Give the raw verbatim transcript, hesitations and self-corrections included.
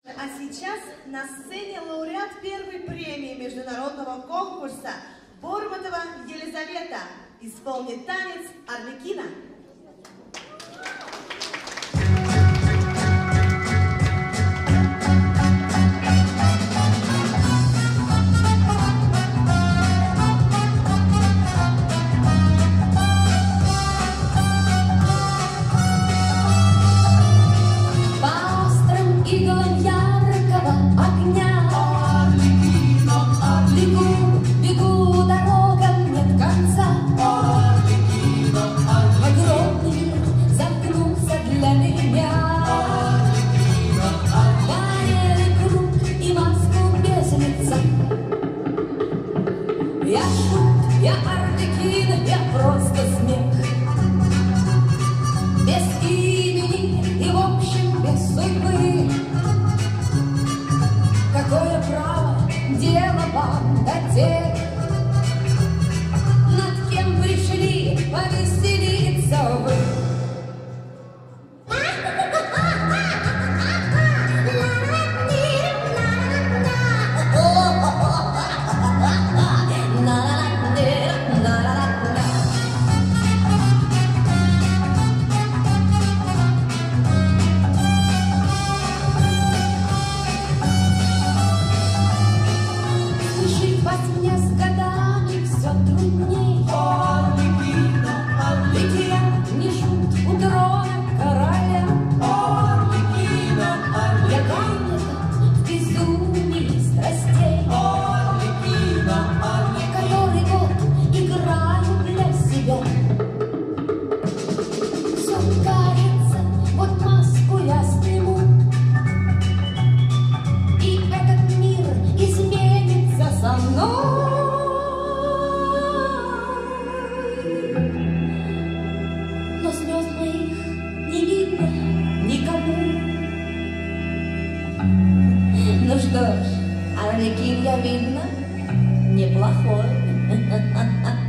А сейчас на сцене лауреат первой премии международного конкурса Бормотова Елизавета исполнит танец Арлекино. Я шут, я Арлекино, я просто смех. Без имени и в общем без судьбы. Какое право дело вам до тех, над кем пришли повеселиться вы? Но слез моих не видно никому. Ну что ж, Арлекин, я видно, неплохой.